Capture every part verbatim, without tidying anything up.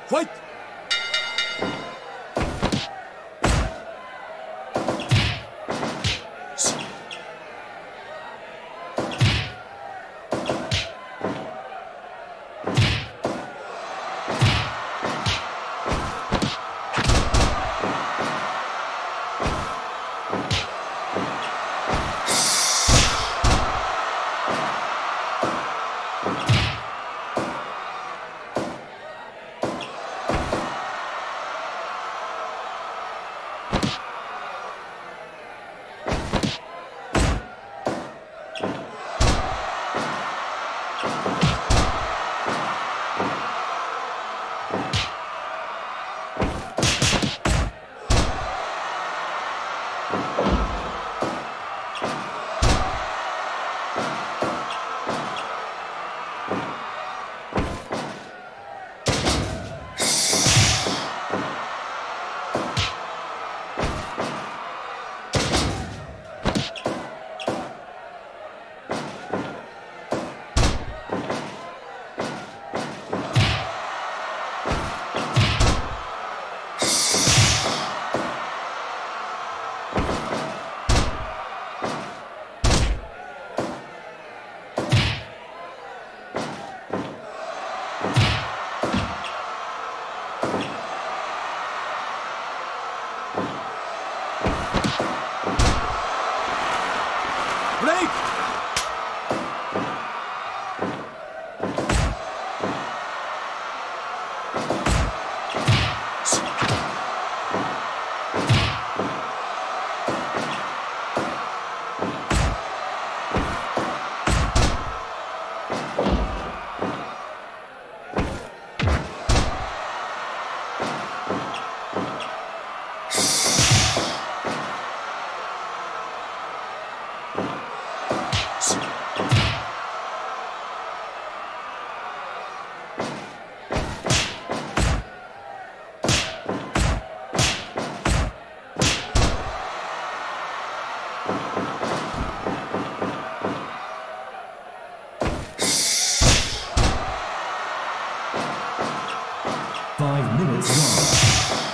ファイト。ブレイク。 Five minutes long.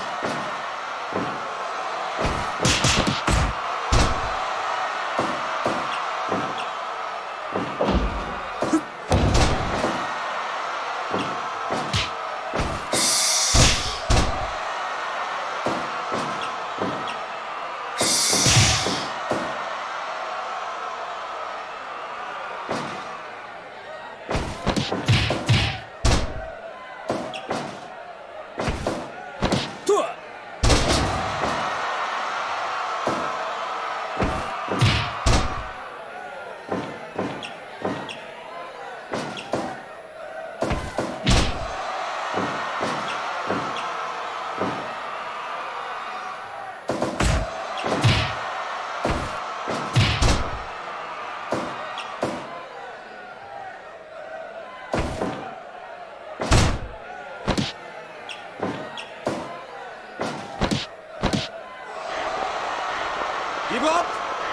Give up!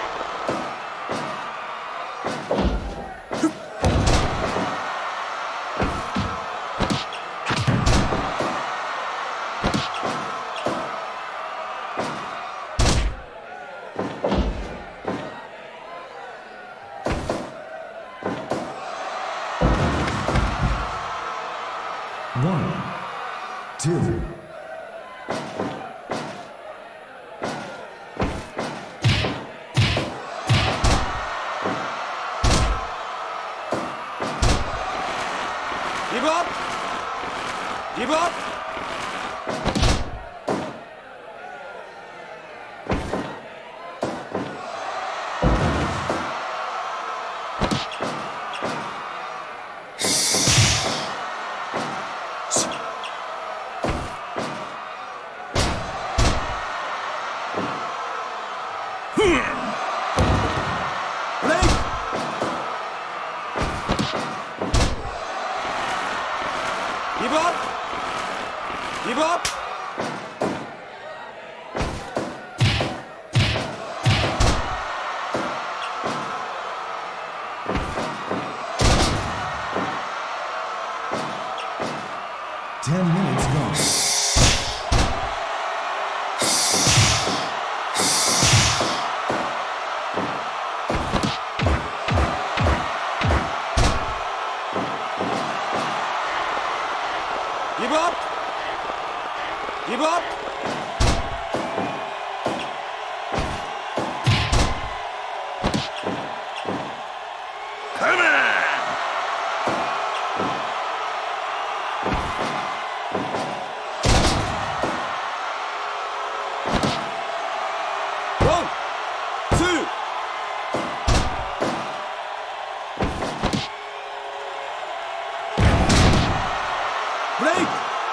One, two. Give up! Give up! Break! Give up! Give up! Ten minutes gone. Give up! Give up! Come on! One, two. Break!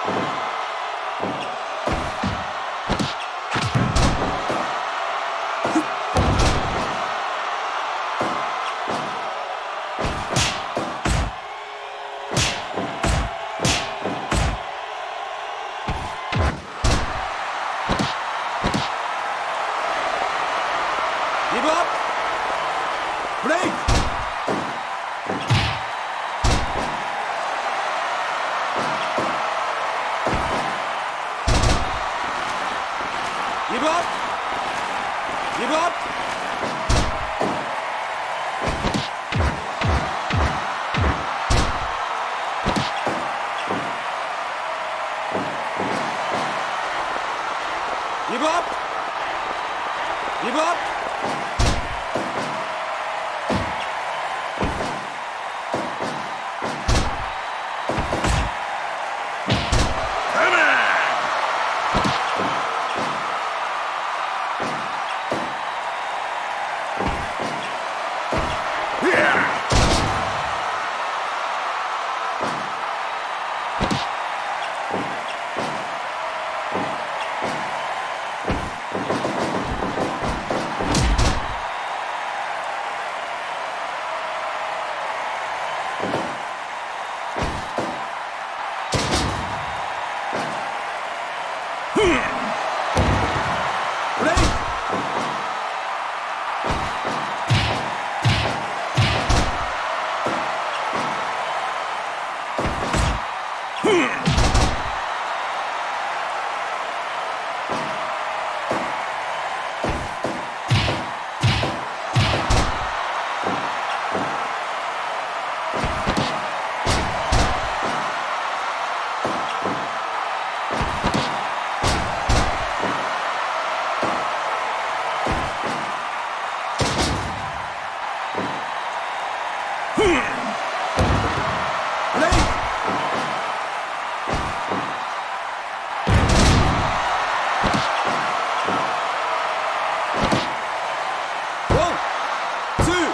Give up! Break! Give up! Give up! Give up! Give up! Come on! Yeah! Break! Break! One, two.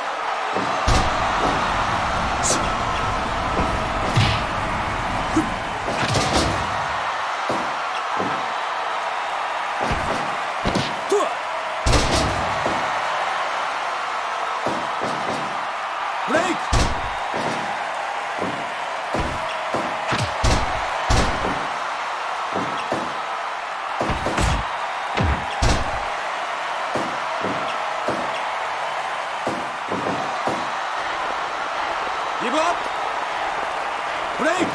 Break! Give up! Break!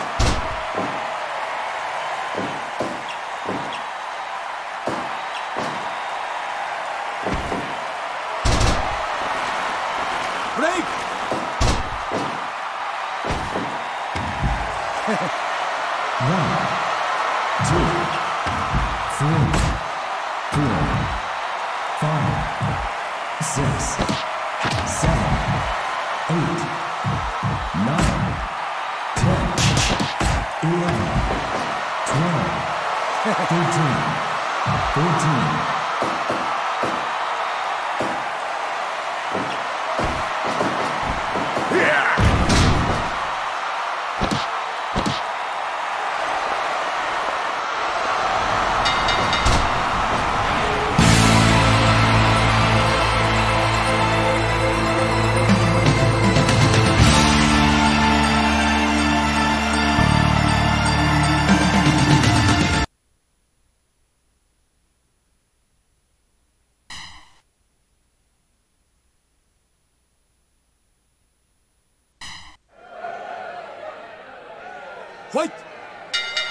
Break! One, two, three, four, five, six, seven, eight, nine, ten, eleven, twelve, thirteen, fourteen. Yeah! Fight!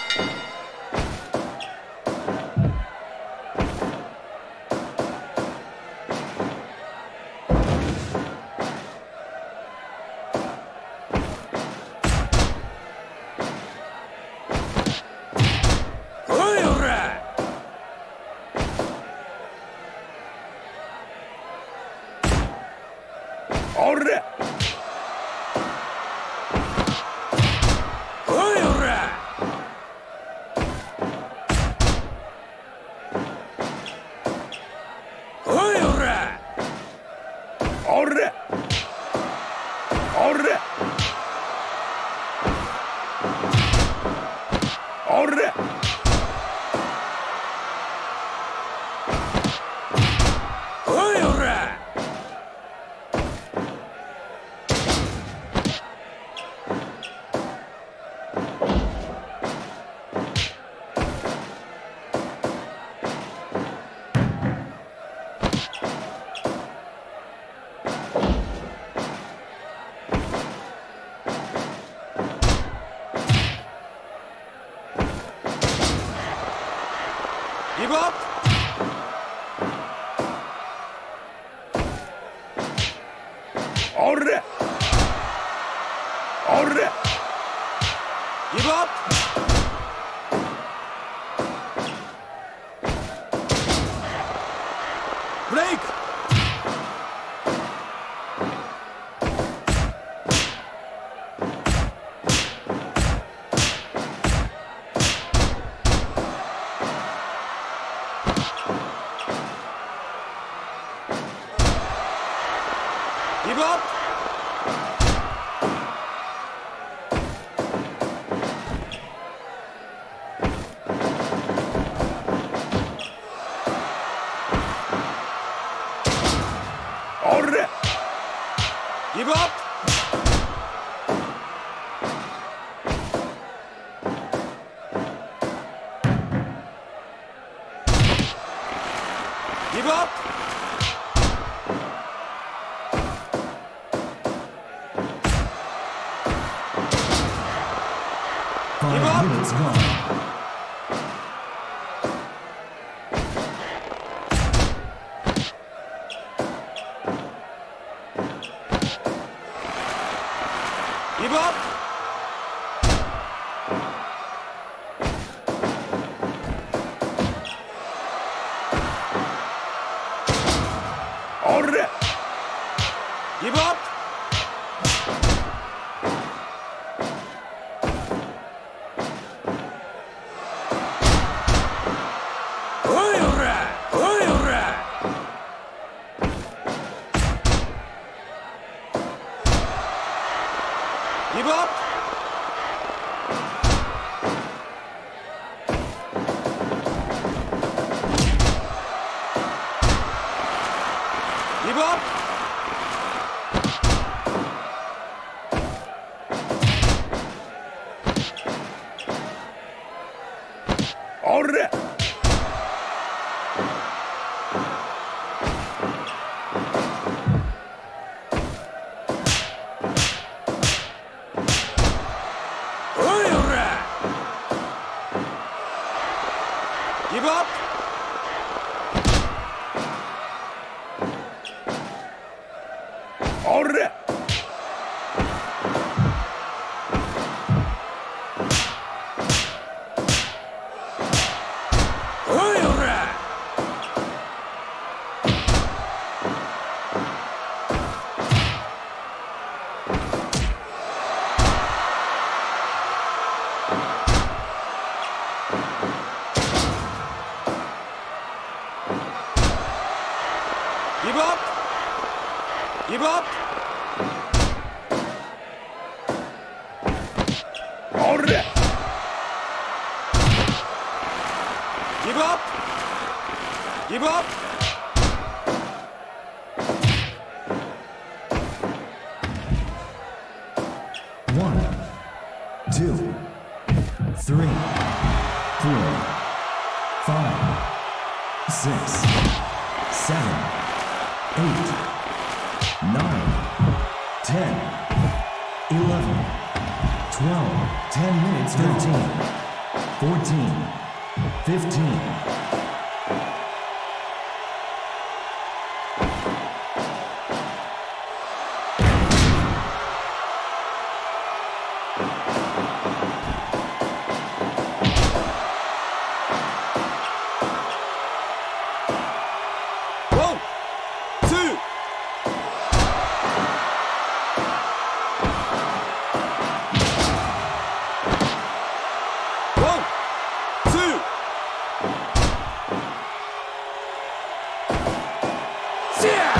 おれおいおらギブアップおれおれギブアップブレイクギブアップおれギブアップギブアップ Five minutes gone. Give up! Order! Give up! Give up! Give up! Order! Give up! Order! Give up! Give up! Order! Give up! Give up! One, two, three, four, five, six, seven, eight, nine, ten, eleven, twelve, ten minutes, thirteen, fourteen, fifteen. One, two. One, two. Yeah.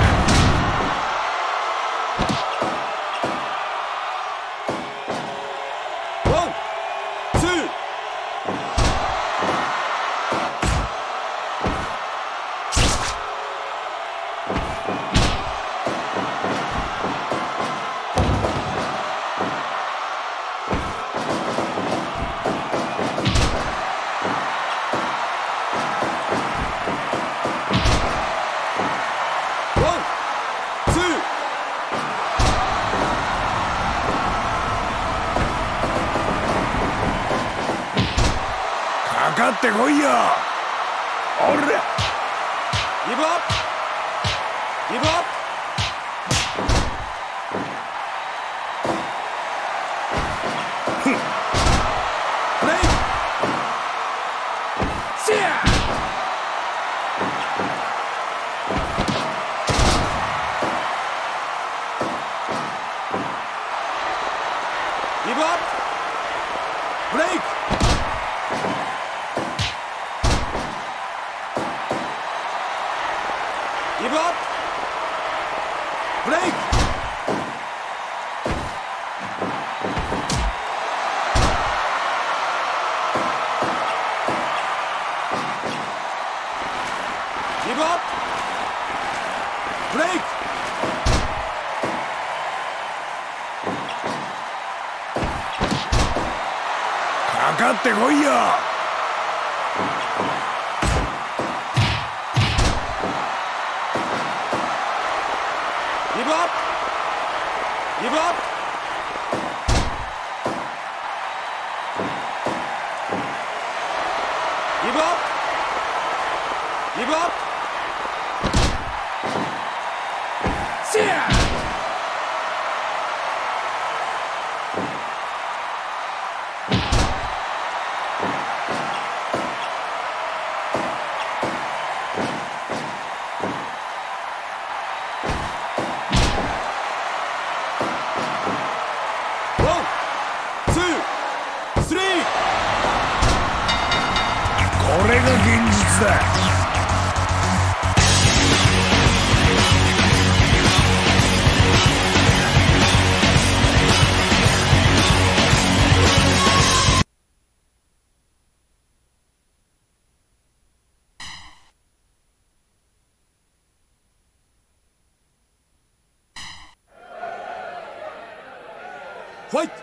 かってこいよ。おら。 ギブアップギブアップブレイクシェアギブアップブレイクギブアップブレイクギブアップブレイクかかってこいよ。 ギブアップギブアップギブアップギブアップシェアこれが現実だ。 ファイト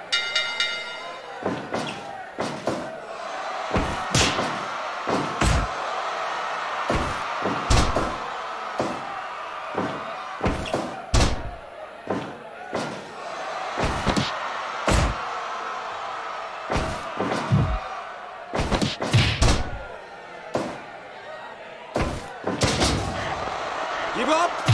ギブアップ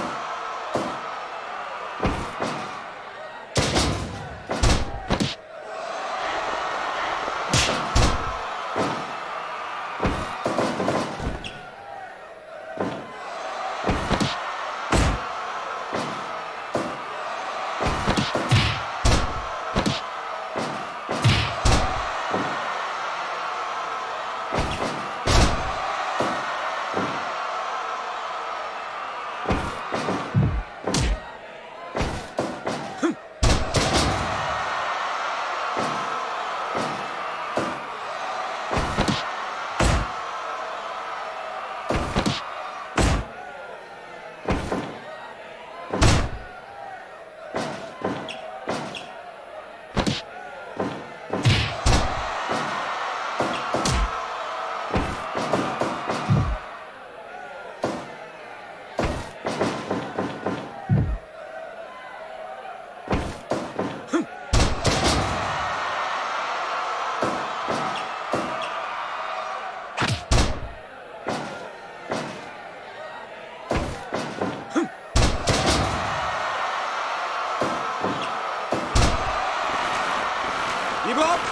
ギブアップ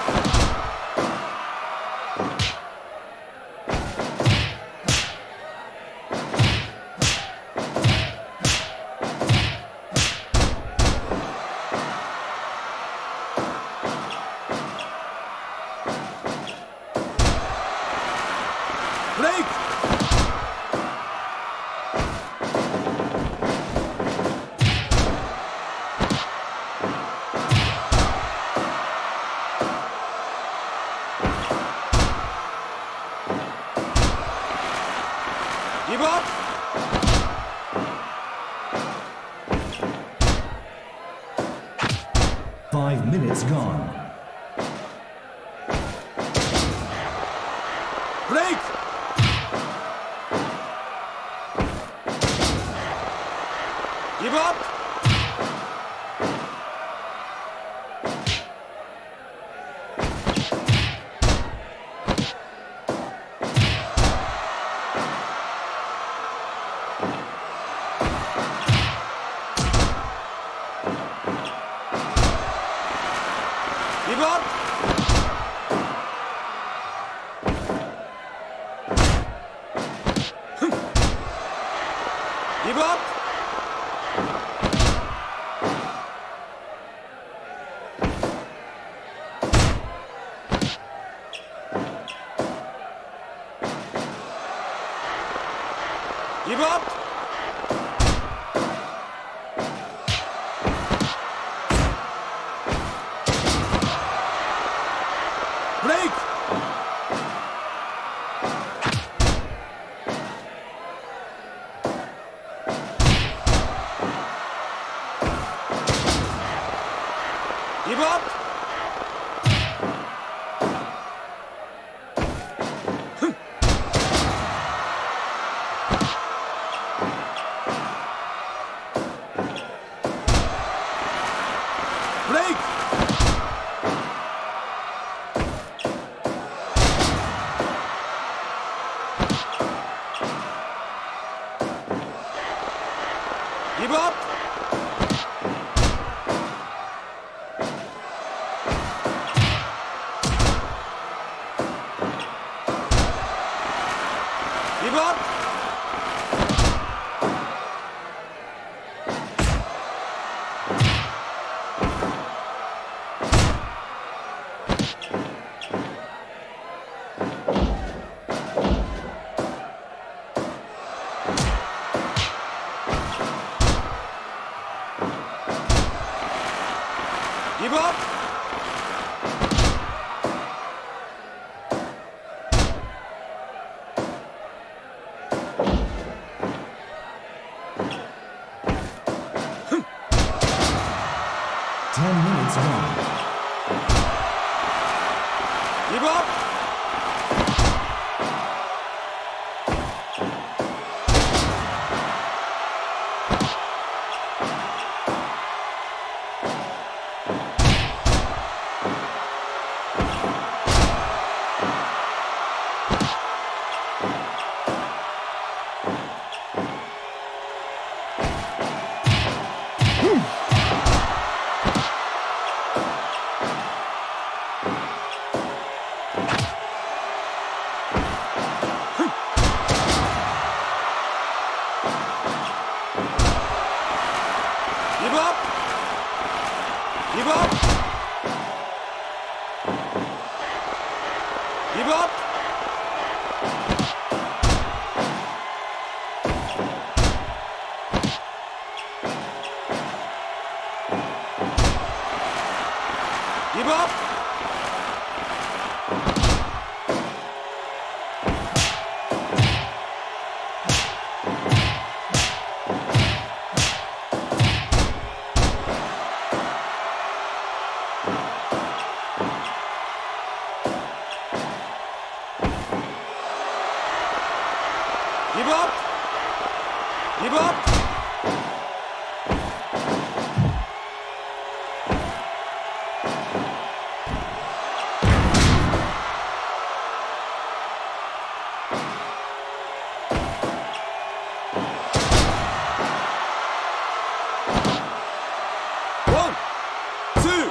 ブレイクギブアップ Five minutes gone. ブレイクギブアップ Give up! Give up! Give up! Break! Give up! Break! Give up! Give up! Give up! Ten minutes gone. Give up! Give up! Give up! Give up! Give up! Give up! Give up! One, two.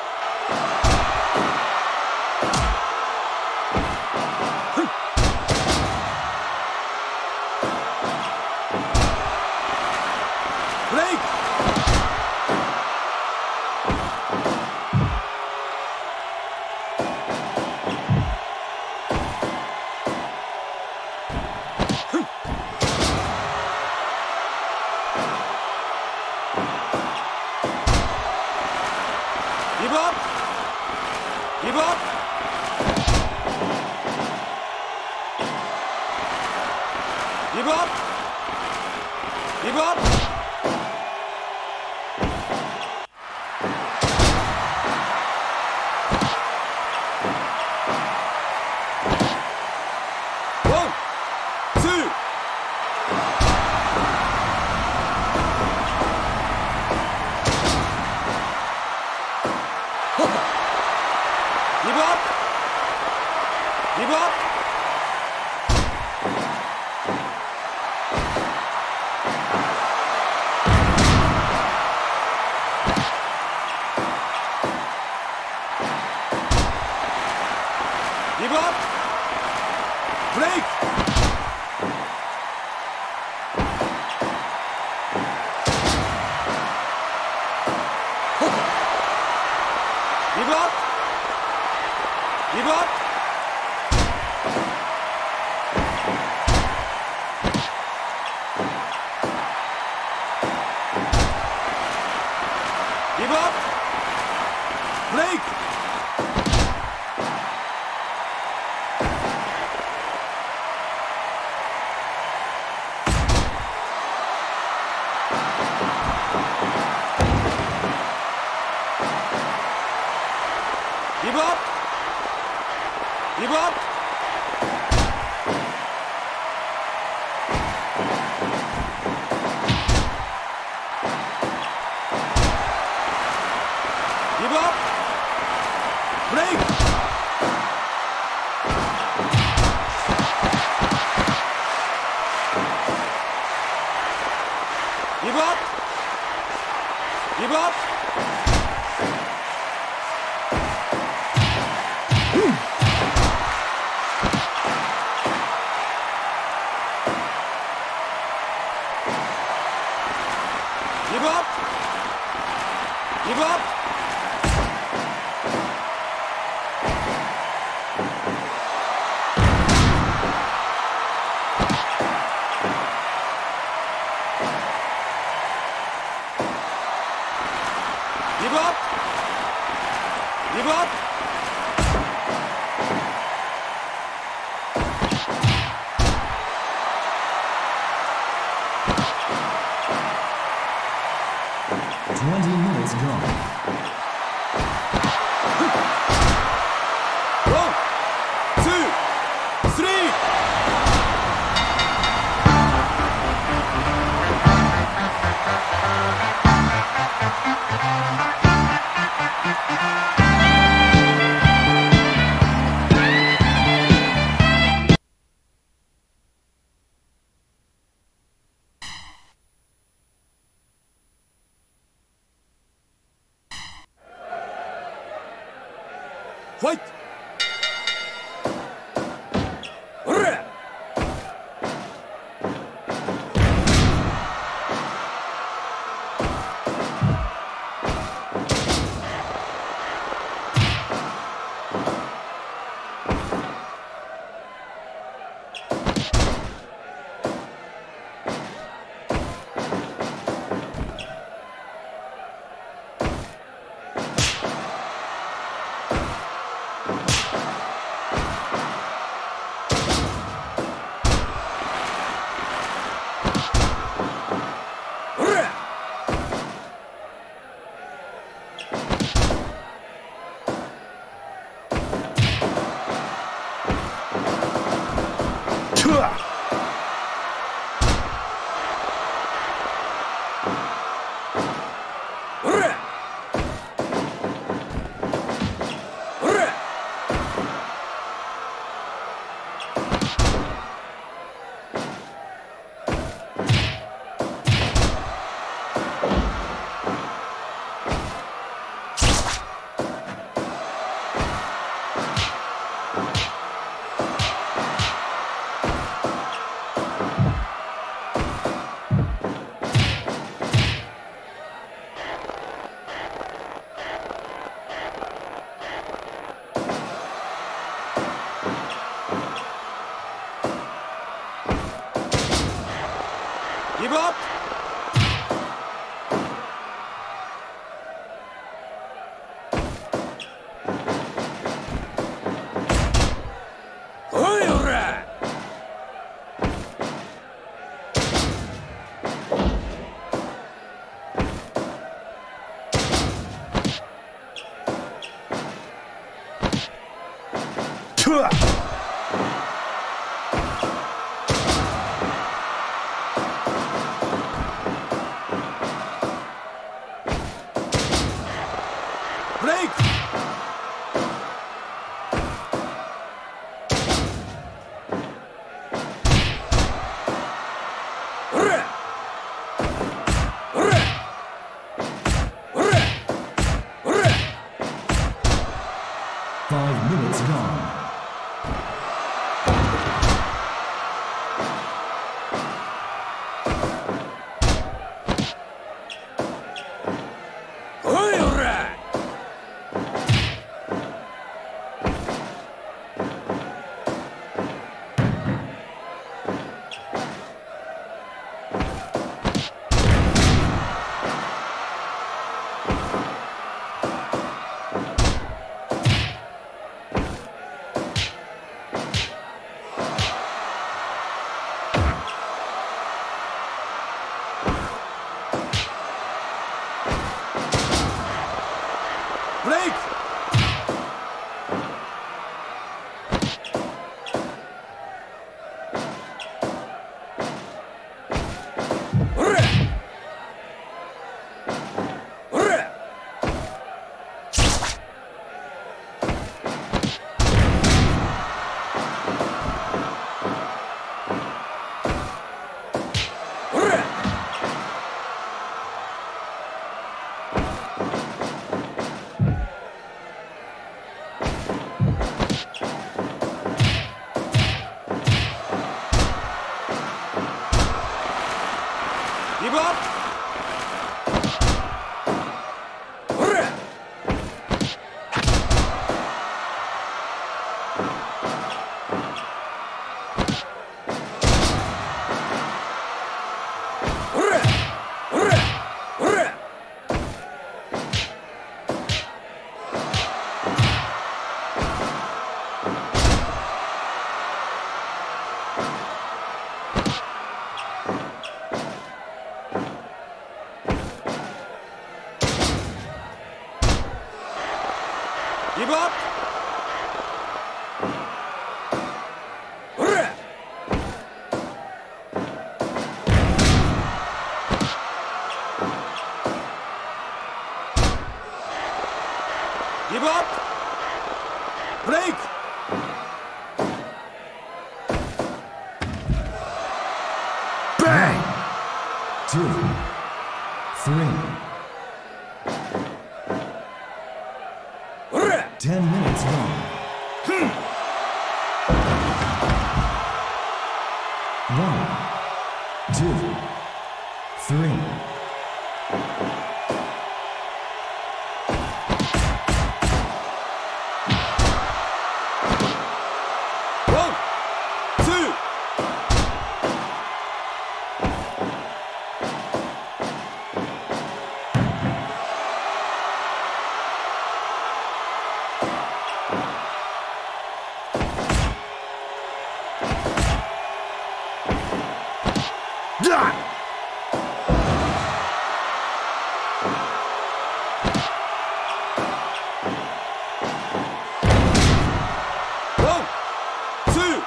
Break! Give up! Give up! Give up! Give up! One, two. Give up! Give up! ギブアップブレイクギブアップギブアップギブアップブレイクギブアップギブアップギブアップブレイクギブアップギブアップギブアップギブアップギブアップギブアップ twenty minutes gone. One, two, three. Fight! Hurrah! Give up! Break! Five minutes gone. ブレイク。 Bang! Two, three. Ten minutes gone. One, two, three. One, two. Yeah! One, two.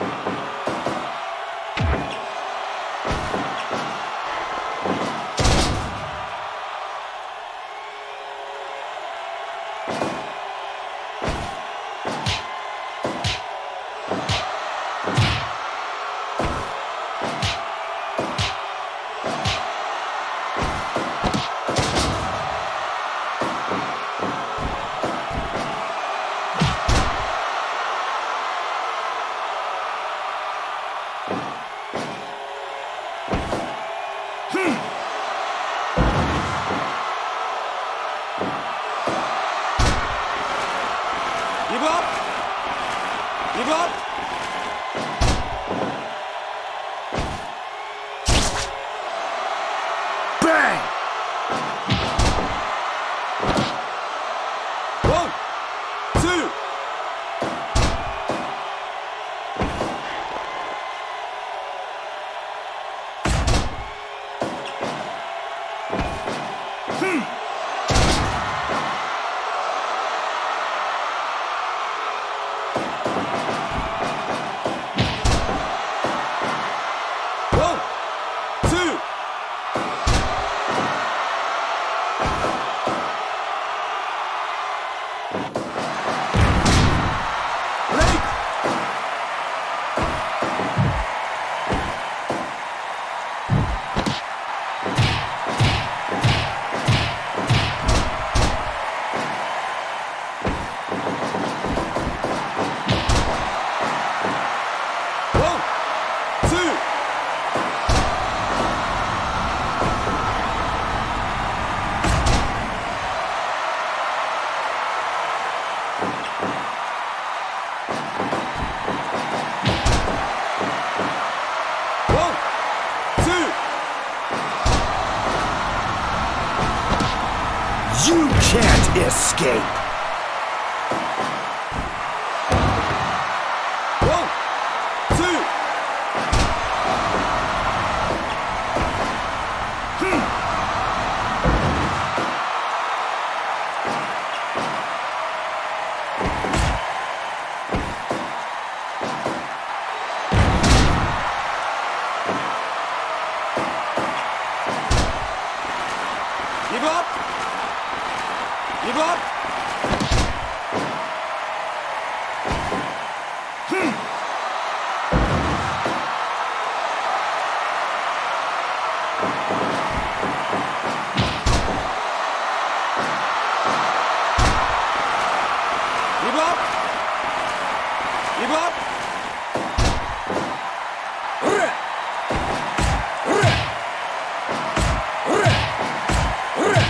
Give up. Give up. Bang! One, two. One, two. Break. One, two. One, two. You can't escape! One, two. Give up. Give up. Give up. Give up. Hurry. Hurry. Hurry. Hurry.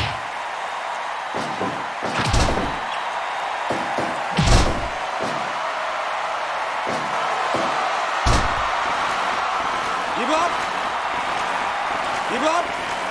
Give up. Give up.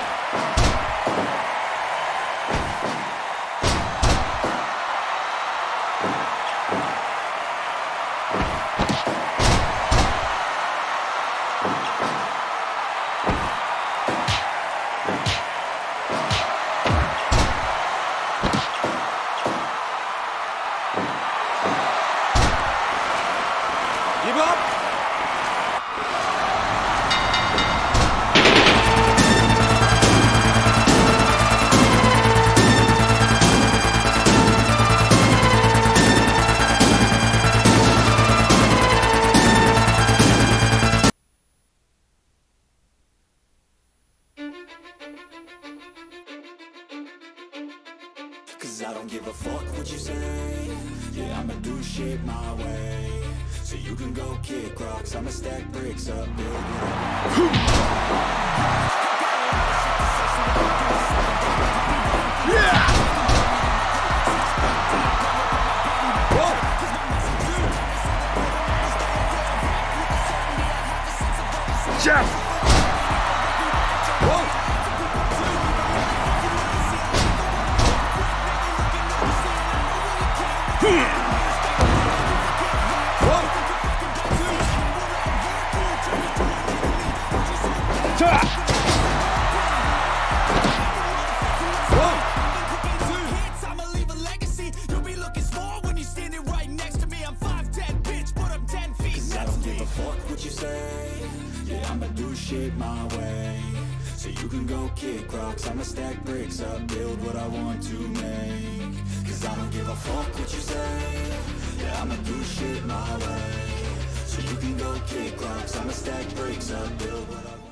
Give up. do shit my way. So you can go kick rocks, I'ma stack bricks up, build what Jeff! Whoa! I'ma leave a legacy. You'll be looking small when you're standing right next to me. I'm five ten, bitch, but I'm ten feet. I don't give a fuck what you say. Yeah, I'ma do shit my way. So you can go kick rocks, I'ma stack bricks up, build what I want to make. Cause I don't give a fuck what you say. Yeah, I'ma do shit my way. So you can go kick rocks, I'ma stack bricks up, build what I want.